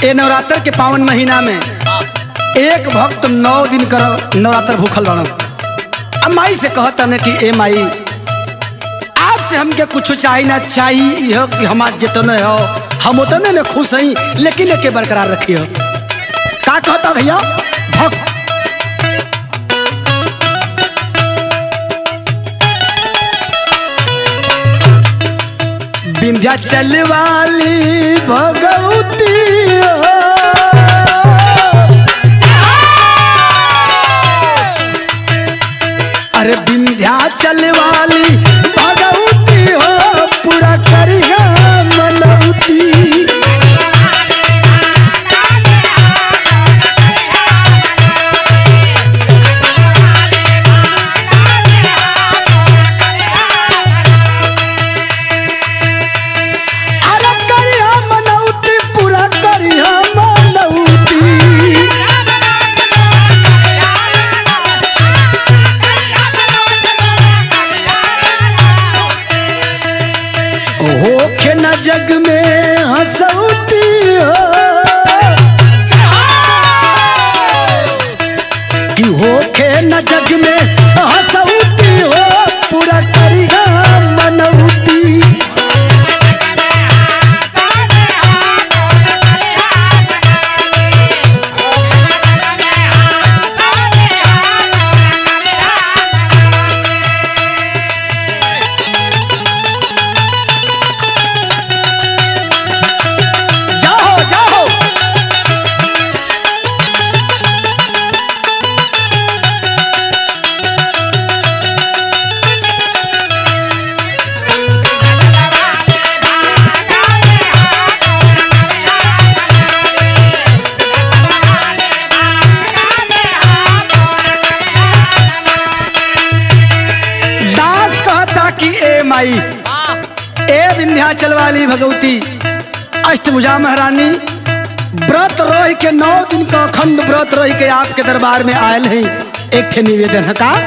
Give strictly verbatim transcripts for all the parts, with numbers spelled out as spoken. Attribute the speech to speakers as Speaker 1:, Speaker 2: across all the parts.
Speaker 1: ए नवरात्र के पावन महीना में एक भक्त नौ दिन कर नवरात्र भूखल बन। अब माई से कहता न कि ए माई आपसे हमके कुछ चाहिए ना चाहिए हो कि हमार जितने हो हम उतने में खुश हई, लेकिन एके बरकरार रखियो। का कहता भैया भक्त विंध्याचल वाली भगवती हो, अरे विंध्याचल वाली भगवती हो पूरा करिया मनौती। होखे न जग में हंसौती हो कि होखे न जग में हंसौती हो पूरा करिया मनौती। ए विंध्याचल वाली भगवती अष्टभुजा महारानी व्रत रह के नौ दिन का अखंड व्रत रह के आपके दरबार में आयल है। एक ठे निवेदन है का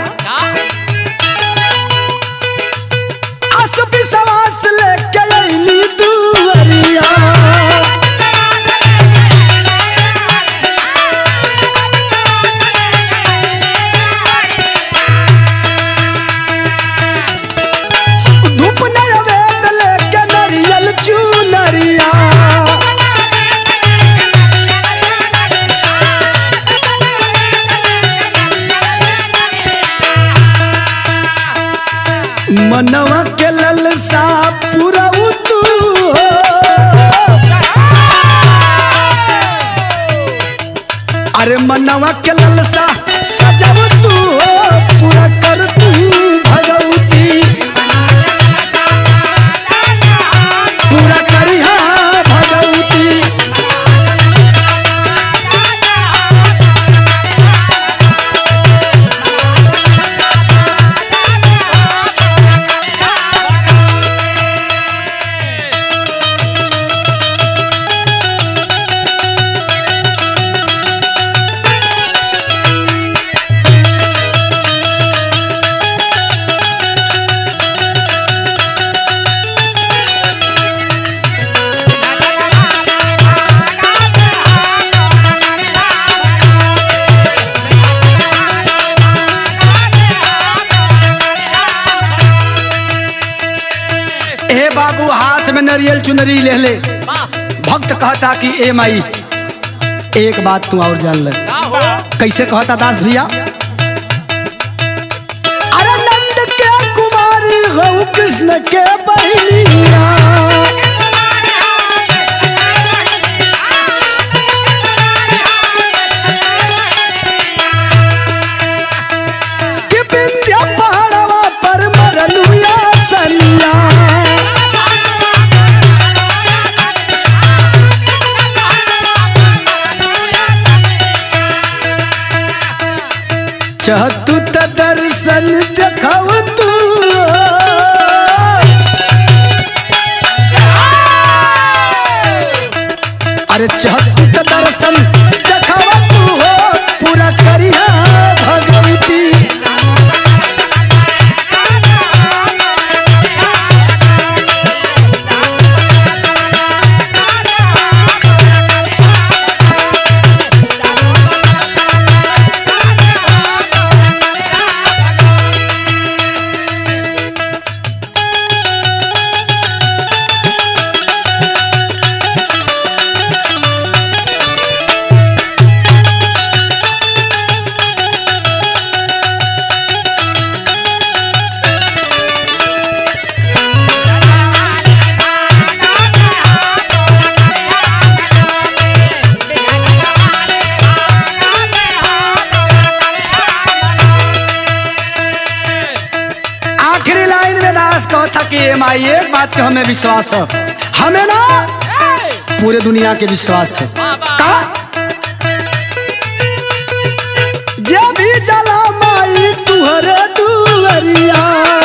Speaker 1: अस विश्वास लेके अइली दुआरिया, मनवा के ललसा पूरा उतू हो, अरे मनवा के ललसा सजब तू हो पूरा कर तू भगवती। पूरा करिहा भगवती। बाबू हाथ में नरियल चुनरी ले ले। भक्त कहता कि ए माई एक बात तू और जान ले। कैसे कहता दास भैया अरे नंद के कुमारी हो कृष्ण के बहनिया, कि विंध्या पहाड़वा पर मरलुया सनिया। चाहतू त दर्शन देखाव तू, अरे चाहतू त दर्शन देखाव तू हो पूरा करिया भगवती। माई एक बात का हमें विश्वास है, हमें ना पूरे दुनिया के विश्वास है। का जब भी जला माई तुहरे दुवरिया